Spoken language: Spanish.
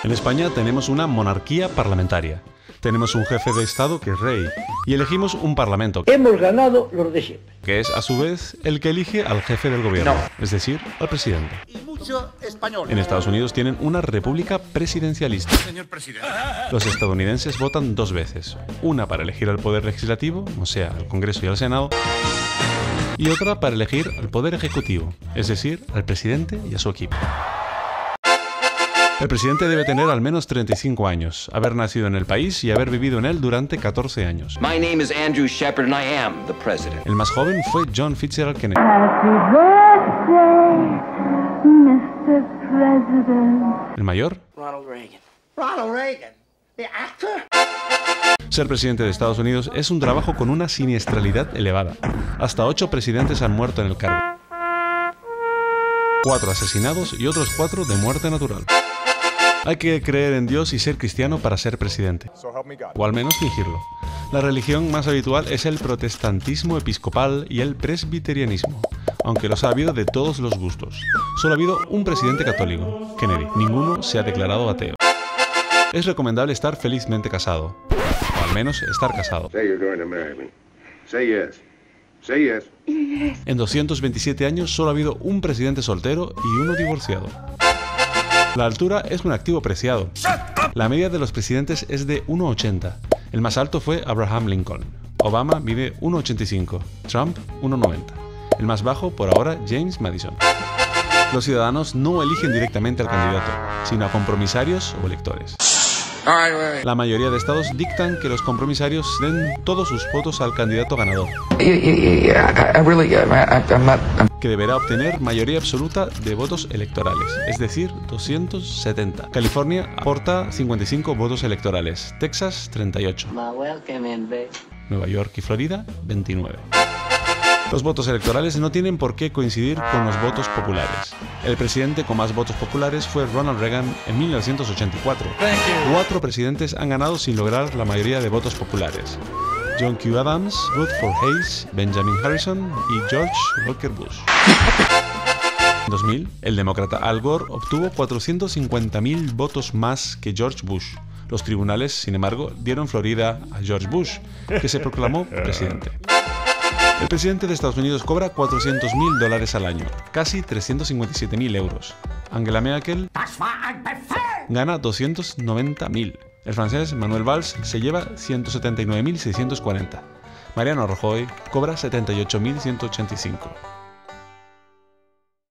En España tenemos una monarquía parlamentaria. Tenemos un jefe de Estado que es rey y elegimos un parlamento. Hemos ganado los de siempre. Que es a su vez el que elige al jefe del gobierno, es decir, al presidente. Y mucho español. En Estados Unidos tienen una república presidencialista. Señor presidente. Los estadounidenses votan dos veces, una para elegir al poder legislativo, o sea, al Congreso y al Senado, y otra para elegir al poder ejecutivo, es decir, al presidente y a su equipo. El presidente debe tener al menos 35 años, haber nacido en el país y haber vivido en él durante 14 años. My name is Andrew Shepard and I am the president. El más joven fue John Fitzgerald Kennedy. Happy birthday, Mr. President. El mayor, Ronald Reagan. Ronald Reagan, the actor. ser presidente de Estados Unidos es un trabajo con una siniestralidad elevada. Hasta 8 presidentes han muerto en el cargo. 4 asesinados y otros 4 de muerte natural. Hay que creer en Dios y ser cristiano para ser presidente, o al menos fingirlo. La religión más habitual es el protestantismo episcopal y el presbiterianismo, aunque los ha habido de todos los gustos. Solo ha habido un presidente católico, Kennedy. Ninguno se ha declarado ateo. Es recomendable estar felizmente casado, o al menos estar casado. Say you're going to marry me. Say yes. Say yes. En 227 años solo ha habido un presidente soltero y uno divorciado. La altura es un activo preciado. La media de los presidentes es de 1,80. El más alto fue Abraham Lincoln. Obama mide 1,85. Trump 1,90. El más bajo, por ahora, James Madison. Los ciudadanos no eligen directamente al candidato, sino a compromisarios o electores. La mayoría de estados dictan que los compromisarios den todos sus votos al candidato ganador, que deberá obtener mayoría absoluta de votos electorales, es decir, 270. California aporta 55 votos electorales, Texas 38, Nueva York y Florida 29. Los votos electorales no tienen por qué coincidir con los votos populares. El presidente con más votos populares fue Ronald Reagan en 1984. 4 presidentes han ganado sin lograr la mayoría de votos populares: John Q. Adams, Rutherford Hayes, Benjamin Harrison y George Walker Bush. En 2000, el demócrata Al Gore obtuvo 450.000 votos más que George Bush. Los tribunales, sin embargo, dieron Florida a George Bush, que se proclamó presidente. El presidente de Estados Unidos cobra $400.000 al año, casi 357.000 euros. Angela Merkel gana 290.000. El francés Manuel Valls se lleva 179.640. Mariano Rajoy cobra 78.185.